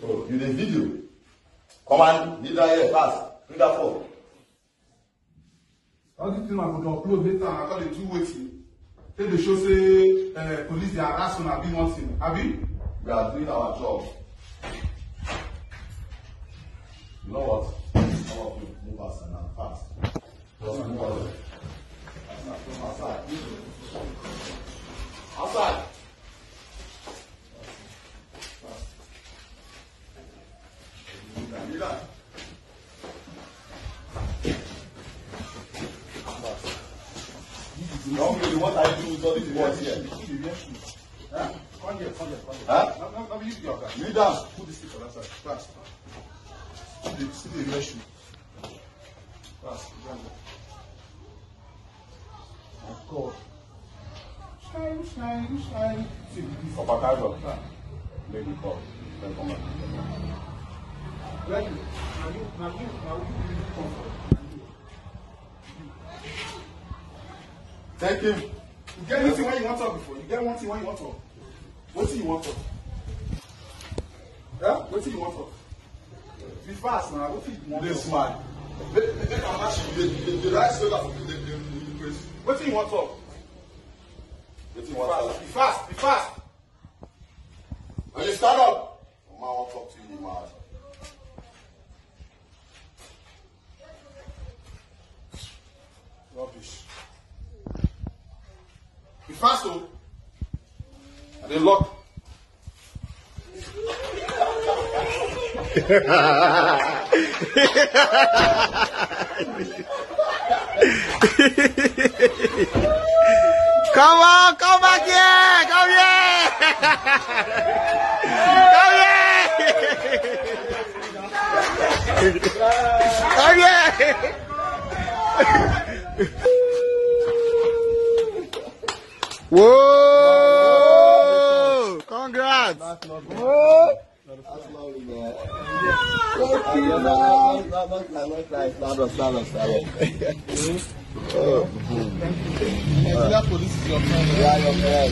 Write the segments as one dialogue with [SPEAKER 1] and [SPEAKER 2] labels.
[SPEAKER 1] Oh, you the video. Come on, leave that here fast. Bring that phone.
[SPEAKER 2] All these things I go to upload later and I got the two waiting. Then they show say police they harass on abi one thing. Abi?
[SPEAKER 1] We are doing our job. You know what? All of you move outside now, fast. Just move outside. Outside. Outside. Don't really what I do with all these boys here.
[SPEAKER 2] Huh? Come here.
[SPEAKER 1] Huh?
[SPEAKER 2] No, you do your guy.
[SPEAKER 1] You down.
[SPEAKER 2] Put this thing for that side. Fast. See the mesh. Fast. Oh God. Shine. See this.
[SPEAKER 1] Papa Carlo. Make the call. Then come back.
[SPEAKER 2] Now you
[SPEAKER 1] Thank him.
[SPEAKER 2] You get anything when you want to talk before. You get one thing when you want to talk. What thing you want to talk? Yeah? What thing you want to talk? Be fast now. What thing you want to talk?
[SPEAKER 1] This man. They can match you. The right shoulder for the place.
[SPEAKER 2] What thing you want to talk?
[SPEAKER 1] What you want to
[SPEAKER 2] Be fast.
[SPEAKER 1] When you stand up, man won't talk to you, man.
[SPEAKER 2] Rubbish. Be fast, oh. And then lock.
[SPEAKER 3] Come on, come back here! Come here! Come here! Come here! Whoa! Congrats!
[SPEAKER 1] That's lovely, man.
[SPEAKER 2] Police is your friend.
[SPEAKER 1] Yeah, your friend.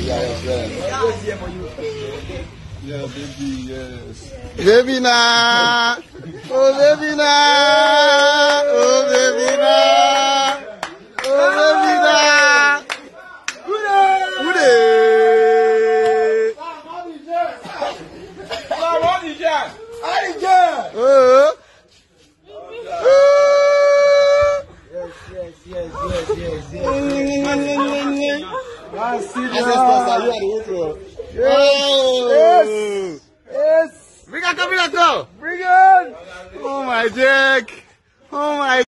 [SPEAKER 2] Yeah, baby, yes.
[SPEAKER 3] Baby na! Oh, baby na! Oh, baby na! Oh, baby na! Ude! Oh! Yes! Bring it, come. Bring it! Oh my Jack! Oh my